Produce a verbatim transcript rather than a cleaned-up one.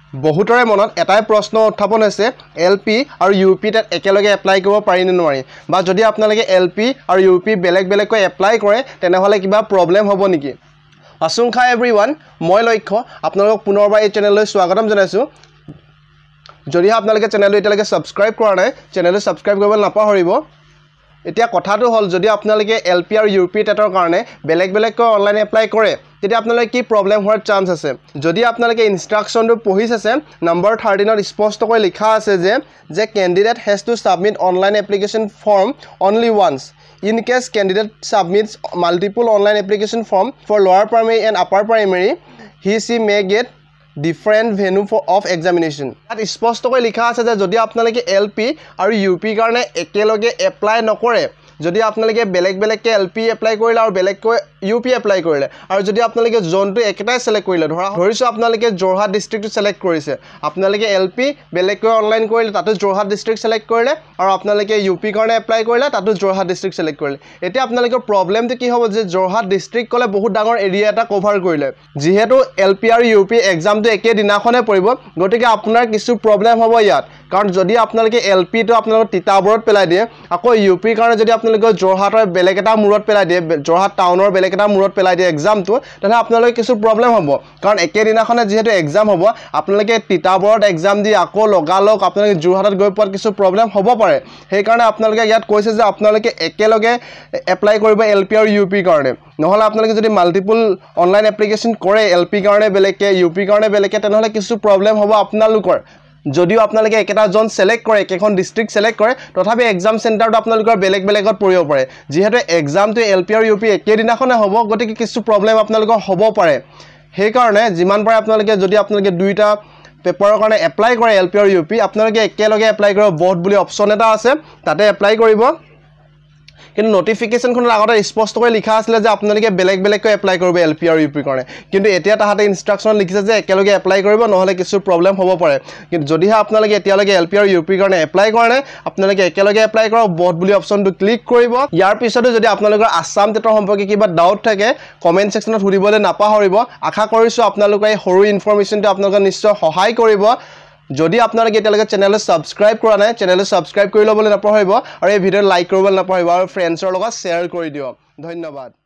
বহুতৰে মনত এটাই প্ৰশ্ন উত্থাপন হৈছে এলপি আৰু ইউপি তাত একেলগে এপ্লাই কৰিব পাৰি নে নোৱাৰি বা যদি আপোনালোকে এলপি আৰু ইউপি বেলেগ বেলেগকৈ এপ্লাই কৰে তেনেহলে কিবা প্ৰবলেম হ'ব নেকি আশংকা এভৰিৱান মই লক্ষ্য আপোনালোকক পুনৰবাৰ এই চেনেললৈ স্বাগতম জনাইছো যদি আপোনালোকে চেনেলটো এতিয়ালৈকে সাবস্ক্ৰাইব কৰা নাই চেনেলটো সাবস্ক্ৰাইব কৰিবলৈ নাপাহৰিব এতিয়া কথাটো হল যদি আপোনালোকে এলপি আৰু ইউপি টেটৰ কাৰণে বেলেগ বেলেগকৈ অনলাইন এপ্লাই কৰে তেতিয়া আপোনালোকে কি প্ৰবলেম হোৱাৰ চান্স আছে যদি আপোনালোকে ইনষ্ট্ৰাকচনটো পঢ়িছে নম্বৰ thirteen ত স্পষ্টকৈ লিখা আছে যে যে candidate has to submit online application form only once in case candidate submits multiple online application form for lower primary and upper primary he she may get different venue for of examination at স্পষ্টকৈ লিখা আছে যে যদি আপোনালোকে LP আৰু UP কাৰণে একেলগে apply নকৰে যদি আপোনালোকে বেলেগ বেলেগকৈ এলপি এপ্লাই কৰিলে আৰু বেলেগকৈ ইউপি এপ্লাই কৰিলে আৰু যদি আপোনালোকে জোনটো একেটাই সিলেক্ট কৰিলে ধৰা ধৰিছো আপোনালোকে জৰহাট ডিস্ট্ৰিক্টটো সিলেক্ট কৰিছে আপোনালোকে এলপি বেলেগকৈ অনলাইন কৰিলে তাতো জৰহাট ডিস্ট্ৰিক্ট সিলেক্ট কৰিলে আৰু আপোনালোকে ইউপি কাৰণে এপ্লাই কৰিলে তাতো জৰহাট ডিস্ট্ৰিক্ট সিলেক্ট কৰিলে এতিয়া আপোনালোকৰ প্ৰবলেমটো কি হ'ব যে জৰহাট ডিস্ট্ৰিক্ট কলে বহুত ডাঙৰ এৰিয়া এটা কভাৰ কৰিলে যিহেতু এলপি আৰু ইউপি এক্সামটো একে দিনাখনে পৰিব গতিকে আপোনাৰ কিছু প্ৰবলেম হ'ব ইয়াত কাৰণ যদি আপোনালোকে এলপি টো আপোনালোকৰ তিতাবৰত পেলাই দিয়ে আকৌ ইউপি কাৰণে যদি আপোনালোকে জৰহাটৰ বেলেগ এটা মূৰত পেলাই দিয়ে জৰহাট টাউনৰ বেলেগ এটা মূৰত পেলাই দিয়ে এক্সামটো তেনে আপোনালোকে কিছু প্ৰবলেম হ'ব কাৰণ একে দিনাখনে যেহেতু এক্সাম হ'ব আপোনালোকে তিতাবৰত এক্সাম দি আকৌ লগালক আপোনালোকে জৰহাটত গৈ পোৱাত কিছু প্ৰবলেম হ'ব পাৰে সেই কাৰণে আপোনালোকে ইয়াত কৈছে যে আপোনালোকে একেলগে এপ্লাই কৰিব এলপি আৰু ইউপি কাৰণে নহলে আপোনালোকে যদি মাল্টিপল অনলাইন এপ্লিকেশন কৰে এলপি কাৰণে বেলেগকে ইউপি কাৰণে বেলেগকে তেনেহলে কিছু প্ৰবলেম হ'ব আপোনালোকৰ যদিও আপোনালোকে একেটা জন সিলেক্ট কৰে একেখন ডিস্ট্ৰিক্ট সিলেক্ট কৰে তথাপি এক্সাম সেন্টাৰটো আপোনালোকৰ বেলেগ বেলেগত পৰিব পাৰে যেহেতু এক্সামটো এলপি আৰু ইউপি একে দিনাখনে হ'ব গতিকে কিছু প্ৰবলেম আপোনালোকৰ হ'ব পাৰে সেই কাৰণে যিমান পাৰে আপোনালোকে যদি আপোনালোকে দুইটা পেপাৰৰ কাৰণে এপ্লাই কৰে এলপি আৰু ইউপি আপোনালোকে একেলগে এপ্লাই কৰিব বোথ বুলি অপচন এটা আছে তাতে এপ্লাই কৰিব কিন্তু নোটিফিকেশনখনৰ আগতে স্পষ্টকৈ লিখা আছিল যে আপোনালোকে বেলেগ বেলেগকৈ এপ্লাই কৰিব এলপি আৰু ইউপি কাৰণে কিন্তু এতিয়া তাহাতে ইনষ্ট্ৰাকচন লিখিছে যে একেলগে এপ্লাই কৰিব নহলে কিছু প্ৰবলেম হ'ব পাৰে কিন্তু যদিহে আপোনালোকে এতিয়ালৈকে এলপি আৰু ইউপি কাৰণে এপ্লাই কৰা নাই আপোনালোকে একেলগে এপ্লাই কৰক বোথ বুলি অপচনটো ক্লিক কৰিব ইয়াৰ পিছতো যদি আপোনালোকৰ আসাম টেটৰ সম্পৰ্কে কিবা ডাউট থাকে কমেন্ট সেকশনত সুধিবলৈ নাপাহৰিব আশা কৰিছো আপোনালোকে এই সৰু ইনফৰমেশনটো আপোনালোকক নিশ্চয় সহায় কৰিব যদি আপোনালোকে এতিয়ালৈকে চেনেলটো সাবস্ক্ৰাইব কৰা নাই চেনেলটো সাবস্ক্ৰাইব কৰি ল'বলৈ নাপাহৰিব আৰু এই ভিডিঅ' লাইক কৰিবলৈ নাপাহৰিব আৰু ফ্ৰেণ্ডছৰ লগত শ্বেয়াৰ কৰি দিয়ক ধন্যবাদ